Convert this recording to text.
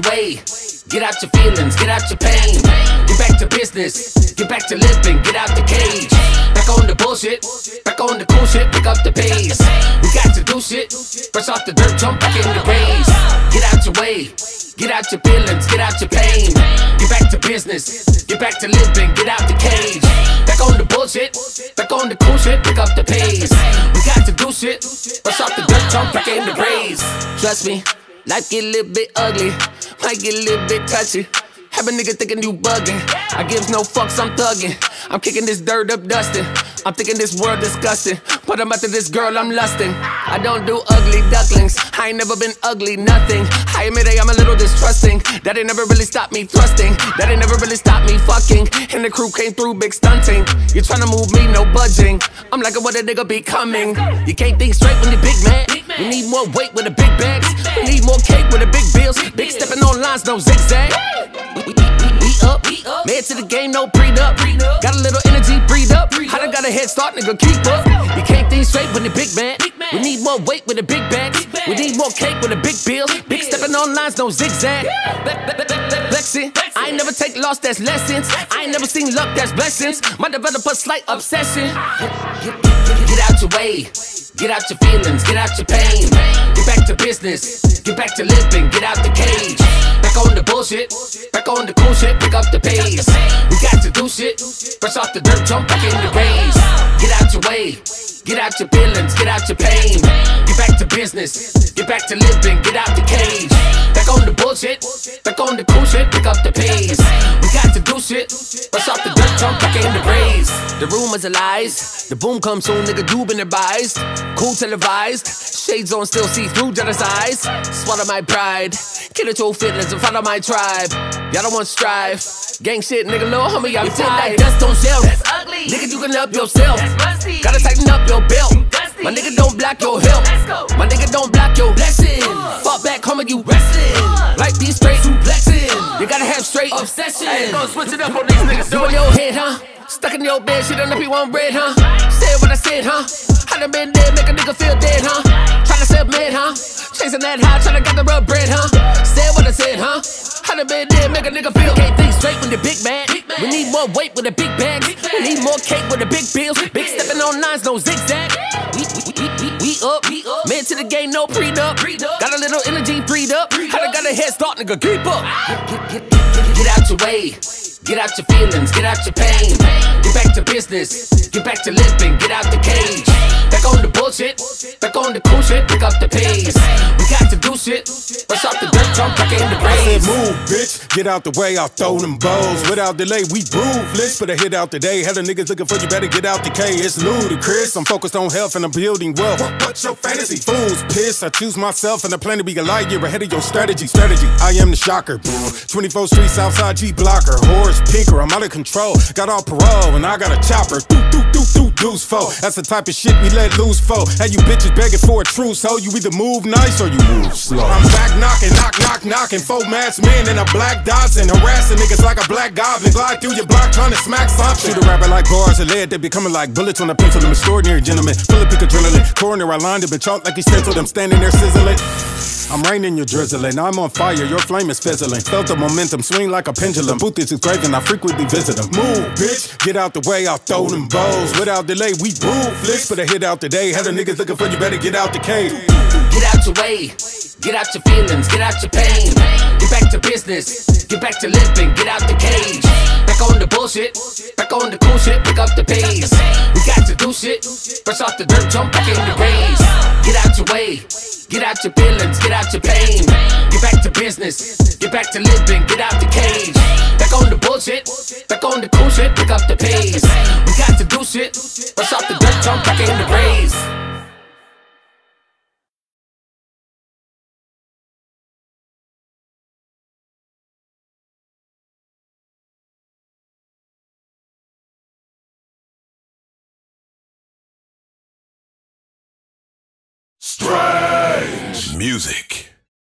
your way, get out your feelings, get out your pain. Get back to business, get back to living, get out the cage. Back on the bullshit, back on the cool shit, pick up the pace. We got to do shit, brush off the dirt, jump back in the race. Get out your way, get out your feelings, get out your pain. Get back to business, get back to living, get out the cage. Back on the bullshit, back on the cool shit, pick up the pace. We got to do shit, brush off the dirt, jump back in the race. Trust me, life get a little bit ugly, might get a little bit touchy. Have a nigga thinking you bugging. I gives no fucks, I'm thugging. I'm kicking this dirt up dusting. I'm thinking this world disgusting, but I'm after this girl I'm lusting. I don't do ugly ducklings, I ain't never been ugly, nothing. I admit I'm a little distrusting. That ain't never really stopped me thrusting. That ain't never really stopped me fucking. And the crew came through big stunting. You tryna move me, no budging. I'm like what a nigga be coming. You can't think straight when you're big man. We need more weight with the big bags. We need more cake with the big bills. Big stepping on lines, no zigzag. We up, made to the game, no prenup. Got a little energy, breathe up. I done got a head start, nigga, keep up. You can't think straight when you're big man. We need more weight with the big bags. We need more cake with the big bills. Big stepping on lines, no zigzag. Flexing, I ain't never take loss, that's lessons. I ain't never seen luck, that's blessings. My developer, slight obsession. Get out your way, get out your feelings, get out your pain. Get back to business, get back to living, get out the cage. Back on the bullshit, back on the cool shit, pick up the pace. We got to do shit, brush off the dirt, jump back in the race. Get out your way, get out your feelings, get out your pain. Get back to business, get back to living, get out the cage. Back on the bullshit, back on the cool shit, pick up the pace. We got to do shit, brush off the dirt, jump back in the race. The rumors are lies, the boom comes soon, nigga, you been advised. Cool televised, shades on, still see through jealous eyes. Swallow my pride, kill it your feelings and follow my tribe. Y'all don't want strive, gang shit, nigga, little homie, I'm tight. Like dust on shelf, that's ugly. Nigga, you can help yourself. Gotta tighten up your belt. My nigga don't block your help. My nigga don't block your blessing. Fall back, homie, you wrestling. Like these straight flexing. You gotta have straight obsession. Hey, go switch it up on these niggas. You in your head, huh? Stuck in your bed, shit on if you want bread, huh? Said what I said, huh? I done been dead, make a nigga feel dead, huh? Tryna submit, huh? Chasing that high, tryna get the rub bread, huh? Said what I said, huh? I done been dead, make a nigga feel. Can't think straight when you're big man. We need more weight with the big bags. We need more cake with the big bills. Big stepping on lines, no zigzag. We up, man to the game, no prenup. Got a little energy freed up. I done got a head start, nigga, keep up. Get out your way, get out your feelings, get out your pain. Get back to business, get back to living, get out the cage. Back on the bullshit, back on the cool shit, pick up the pace. We got to do shit, brush off the dirt, jump back in the race. I said move, bitch, get out the way, I'll throw them bows. Without delay, we ruthless, put a hit out today. Had the niggas looking for you, better get out the K. It's ludicrous, I'm focused on health and I'm building wealth. What's your fantasy? Fools piss, I choose myself and I plan to be a light year ahead of your strategy. I am the shocker, 24th Street, Southside G blocker. Horse pinker, I'm out of control. Got all parole and I got a chopper. Deuce foe. That's the type of shit we let loose for. Hey, you bitches begging for a truce, ho. You either move nice or you move slow. I'm back knocking, knocking. 4 masked men in a black Datsun, harassing niggas like a black goblin. Glide through your block trying to smack something. Shoot a rapper like bars of lead, they be coming like bullets on a pencil. I'm extraordinary gentleman, full of peak adrenaline. Corner, I lined up and chalk like he stenciled. I'm standing there sizzling. I'm raining, you're drizzling. I'm on fire, your flame is fizzling. Felt the momentum, swing like a pendulum. Booth is engraved, I frequently visit them. Move, bitch, get out the way, I'll throw them bows. Without delay, we ruthless. Put a hit out today. Had the niggas looking for you, better get out the cave. Get out your way, get out your feelings, get out your pain. Get back to business, get back to living, get out the cage. Back on the bullshit, back on the cool shit, pick up the pace. We got to do shit, brush off the dirt, jump back in the race. Get out your way, get out your feelings, get out your pain. Get back to business, get back to living, get out the cage. Back on the bullshit, back on the cool shit, pick up the pace. We got to do shit, brush off the dirt, jump back in the race. Strange music.